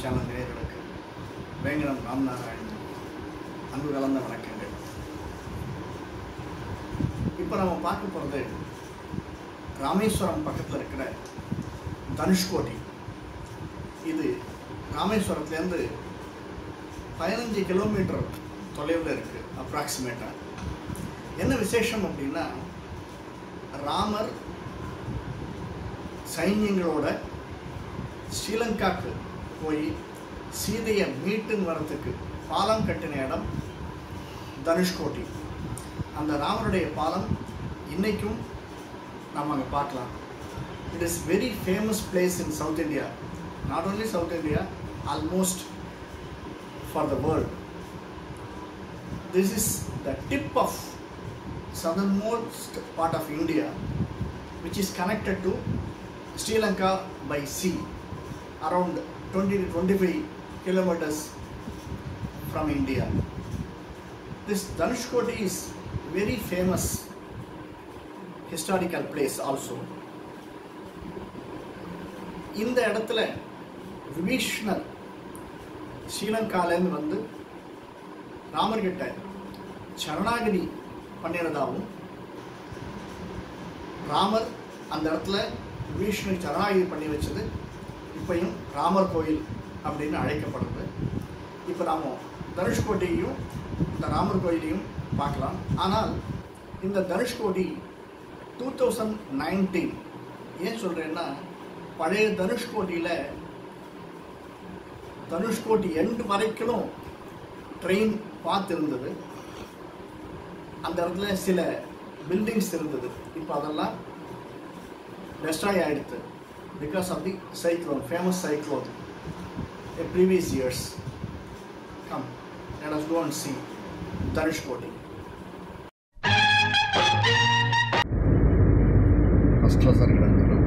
Channel நேயர்களுக்கு வேங்கடம் ராமநாராயணன் அன்பு கலந்த வணக்கங்கள். இப்போ நம்ம பார்க்க போகிறது ராமேஸ்வரம் பக்கத்தில் இருக்கிற தனுஷ்கோடி. இது ராமேஸ்வரத்துலேருந்து 15 கிலோமீட்டர் தொலைவில் இருக்குது அப்ராக்சிமேட்டாக. என்ன விசேஷம் அப்படின்னா, ராமர் சைன்யங்களோட ஸ்ரீலங்காவுக்கு போய் சீதையை மீட்டுன்னு வரத்துக்கு பாலம் கட்டின இடம் தனுஷ்கோடி. அந்த ராமருடைய பாலம் இன்றைக்கும் நம்ம அங்கே பார்க்கலாம். It is very famous place in South India, not only South India, almost for the world. This is the tip of southernmost part of India, which is connected to Sri Lanka by sea, around 20 to 25 kilometers from India. This Dhanushkodi is very famous historical place also. இந்த இடத்துல விபீஷ்ணர் ஸ்ரீலங்காலேருந்து வந்து ராமர்கிட்ட சரணாகதி பண்ணினதாகவும், ராமர் அந்த இடத்துல விபீஷ்ணர் சரணாகதி பண்ணி வச்சது இப்பையும் ராமர் கோயில் அப்படின்னு அழைக்கப்படுறது. இப்போ நாம் தனுஷ்கோடியையும் இந்த ராமர் கோயிலையும் பார்க்கலாம். ஆனால் இந்த தனுஷ்கோடி 2019 ஏன் சொல்கிறேன்னா, பழைய தனுஷ்கோடியில் தனுஷ்கோடி எண்டு வரைக்கும் ட்ரெயின் பாத் இருந்தது. அந்த இடத்துல சில பில்டிங்ஸ் இருந்தது. இப்போ அதெல்லாம் டெஸ்ட்ராய் ஆகிடுது because of the cyclone, famous cyclone in previous years. Come, let us go and see Dhanushkodi. First class are going to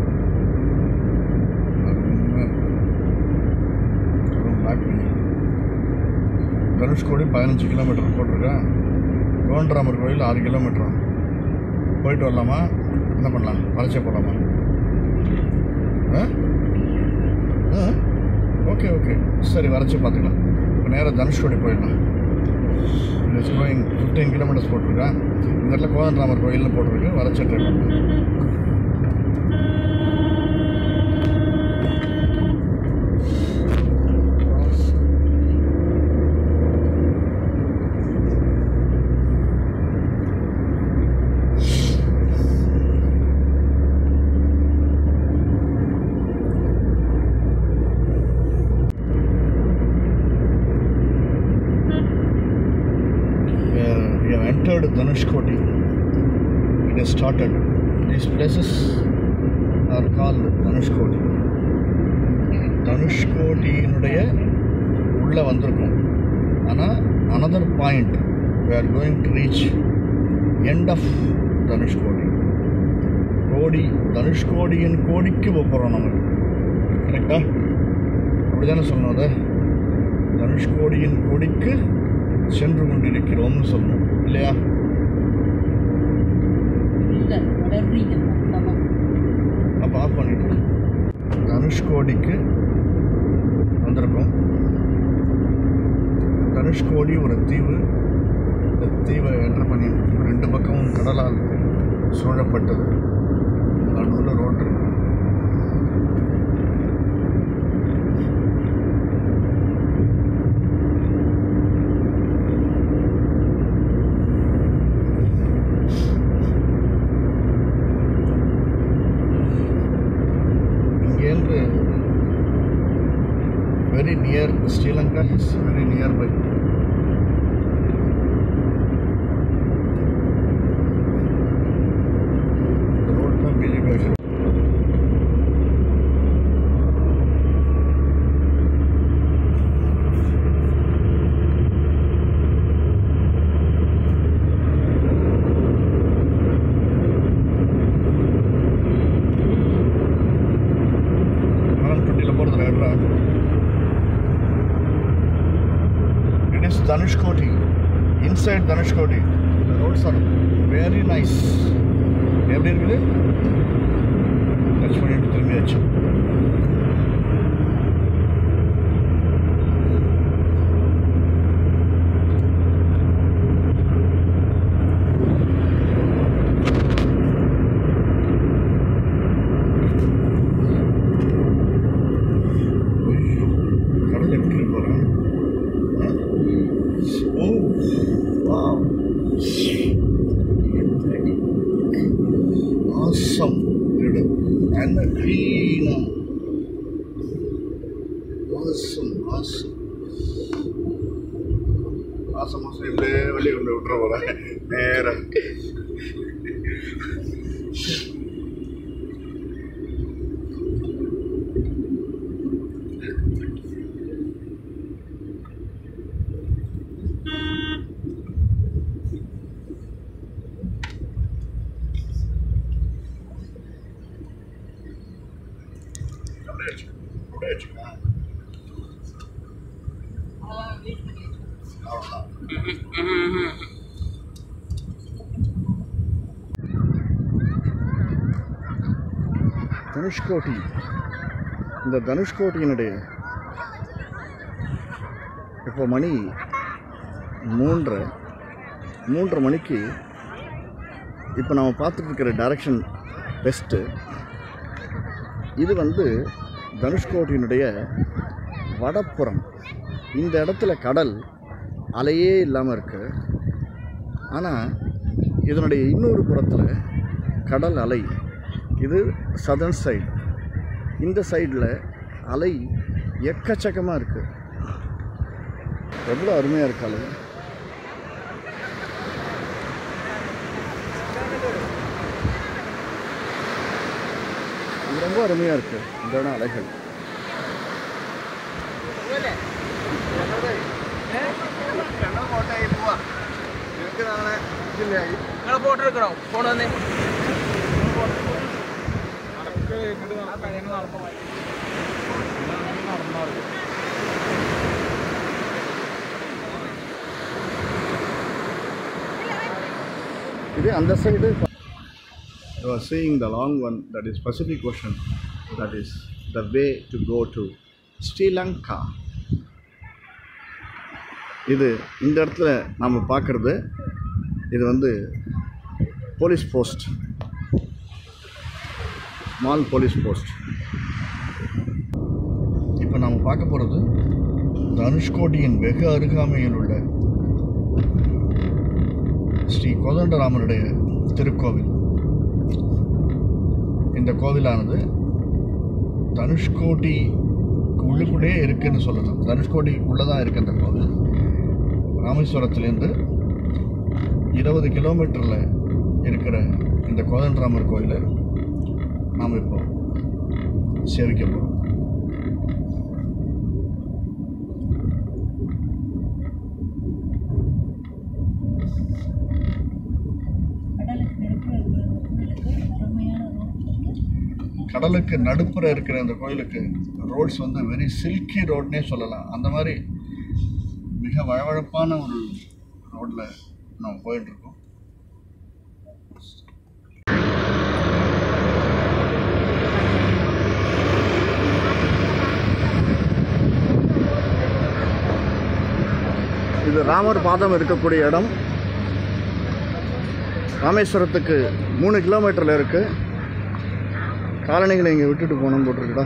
Dhanushkodi 15 kilometre போட்டிருக்கேன். கோண்டராமர் கோயில் 6 கிலோமீட்டர். போயிட்டு வரலாமா? என்ன பண்ணலாம்? வளைச்சே போகலாமா? ஓகே ஓகே சரி, வரைச்சி பார்த்துக்கலாம். இப்போ நேராக தனுஷ்கோடி போயிடலாம். இட்ஸ் கோயிங் 15 கிலோமீட்டர்ஸ் போட்டிருக்கேன். இந்த இடத்துல கோதண்டராமர் கோயில்னு போட்டிருக்கு. வரைச்சே ட்ரை பண்ணலாம். Entered Dhanushkodi. It has started. These places are called Dhanushkodi. Dhanushkodi-னுடைய உள்ள வந்திருக்கும். ஆனால் another point, we are going to reach end of Dhanushkodi. கோடி தனுஷ்கோடியின் கோடிக்கு போகிறோம் நம்ம. கரெக்டா? அப்படி தானே சொல்லணும். அதை தனுஷ்கோடியின் கோடிக்கு சென்று கொண்டிருக்கிறோம்னு சொல்லணும் இல்லையா? அப்போ ஆஃப் பண்ணிட்டு தனுஷ்கோடிக்கு வந்திருக்கோம். தனுஷ்கோடி ஒரு தீவு. இந்த தீவை என்டர் பண்ணி 2 பக்கமும் கடலால் சூழப்பட்டது. நடுவில் road. Very near Sri Lanka, is very nearby. The road from Bilibasha. Dhanushkodi. Inside Dhanushkodi, the roads are very nice. எப்படி இருக்குது? டச் பண்ணிட்டு திரும்பியாச்சு. மாதம் மாதம் இப்படியே வழி கொண்டு விட்டுற போல நேராக தனுஷ்கோடி. இந்த தனுஷ்கோடியினுடைய இப்போ மணி 3:30 மணிக்கு இப்போ நம்ம பார்த்துட்ருக்கிற டைரக்ஷன் வெஸ்ட்டு. இது தனுஷ்கோடியினுடைய வடப்புறம். இந்த இடத்துல கடல் அலையே இல்லாமல் இருக்குது. ஆனால் இதனுடைய இன்னொரு புறத்தில் கடல் அலை. இது சதர்ன் சைடு. இந்த சைடில் அலை எக்கச்சக்கமாக இருக்குது. எவ்வளோ அருமையாக இருக்கு அலை. ரொம்ப அருமையாக இருக்குது இந்த இடம் அலைகள். போட்டுருக்கிறோம் போன வந்து இது அந்த side. You are seeing the long one, that is Pacific Ocean, that is the way to go to Sri Lanka. இது இந்த இடத்துல நாம் பார்க்குறது இது police post, small police post. இப்போ நாம் பார்க்க போகிறது தனுஷ்கோடியின் வெகு அருகாமையில் உள்ள ஸ்ரீ கோதண்டராமனுடைய திருக்கோவில். இந்த கோவிலானது தனுஷ்கோடி உள்ளுக்குள்ளே இருக்குதுன்னு சொல்லலாம். தனுஷ்கோடி உள்ளே தான் இருக்குது அந்த கோவில். ராமேஸ்வரத்துலேருந்து 20 கிலோமீட்டரில் இருக்கிற இந்த கோதண்டராமர் கோயிலை நாம் இப்போ சேவிக்க போகிறோம். கடலுக்கு நடுப்புற இருக்கிற அந்த கோயிலுக்கு ரோட்ஸ் வெரி சில்கி ரோட்னே சொல்லலாம். அந்த மாதிரி மிக வழவழப்பான ஒரு ரோட்டில் நம்ம போயிட்டுருக்கோம். இது ராமர் பாதம் இருக்கக்கூடிய இடம். ராமேஸ்வரத்துக்கு 3 கிலோமீட்டரில் இருக்குது. காலணிகளை இங்கே விட்டுட்டு போகணும் போட்டிருக்குடா.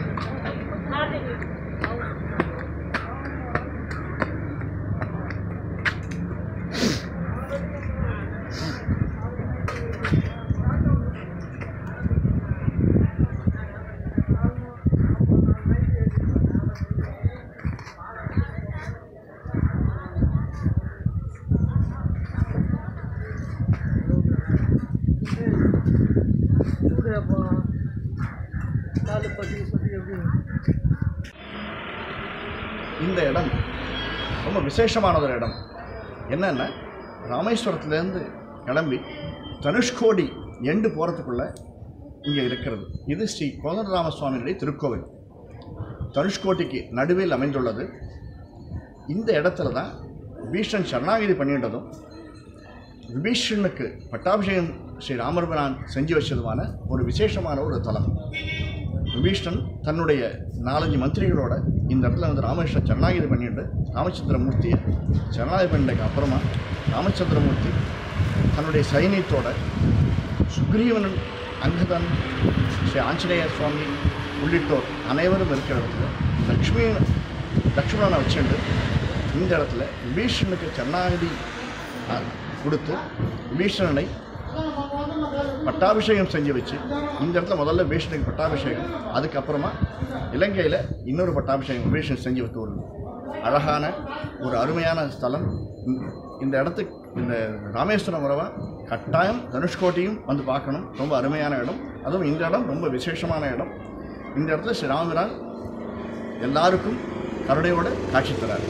இந்த இடம் ரொம்ப விசேஷமான ஒரு இடம். என்னென்னா ராமேஸ்வரத்துலேருந்து கிளம்பி தனுஷ்கோடி எண்டு போகிறதுக்குள்ளே இங்கே இருக்கிறது. இது ஸ்ரீ கோதண்டராம சுவாமியுடைய திருக்கோவில். தனுஷ்கோடிக்கு நடுவில் அமைந்துள்ளது. இந்த இடத்துல தான் விபீஷன் சரணாகதி பண்ணிட்டதும் விபீஷனுக்கு பட்டாபிஷேகம் ஸ்ரீ ராமபிரான் செஞ்சு வச்சதுமான ஒரு விசேஷமான ஒரு தலம். விபீஷன் தன்னுடைய 4-5 மந்திரிகளோட இந்த இடத்துல ராமேஸ்வரன் சரணாகதி பண்ணிட்டு ராமச்சந்திரமூர்த்தியை சரணாகதி பண்ணிட்டதுக்கு அப்புறமா ராமச்சந்திரமூர்த்தி தன்னுடைய சைனியத்தோட சுக்ரீவனன், அங்கதன், ஸ்ரீ ஆஞ்சநேய சுவாமி உள்ளிட்டோர் அனைவரும் இருக்கிற இடத்துல லக்ஷ்மணனை வச்சுட்டு இந்த இடத்துல விபீஷனுக்கு சரணாகதி கொடுத்து விபீஷணனை பட்டாபிஷேகம் செஞ்சு வச்சு இந்த இடத்துல முதல்ல விபீஷனுக்கு பட்டாபிஷேகம், அதுக்கப்புறமா இலங்கையில் இன்னொரு பட்டாபிஷேகம் விபீஷன் செஞ்சு வைத்து வருது. அழகான ஒரு அருமையான ஸ்தலம். இந்த இடத்துக்கு இந்த ராமேஸ்வரம் உறவை கட்டாயம் தனுஷ்கோட்டியும் வந்து பார்க்கணும். ரொம்ப அருமையான இடம். அதுவும் இந்த இடம் ரொம்ப விசேஷமான இடம். இந்த இடத்துல ஸ்ரீ ராமபிரான் எல்லாருக்கும் கருணையோடு காட்சி தரார்.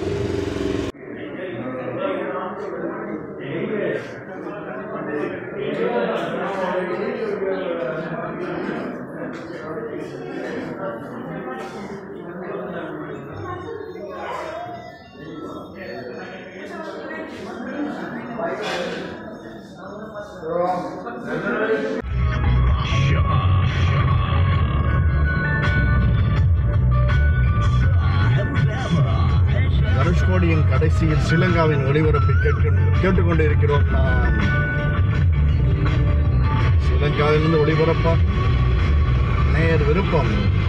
தனுஷ்கோடியின் கடைசியில் ஸ்ரீலங்காவின் ஒளிபரப்பை கேட்டுக்கொண்டு இருக்கிறோம். நாம் ஸ்ரீலங்காவிலிருந்து ஒளிபரப்ப நேர் விருப்பம்.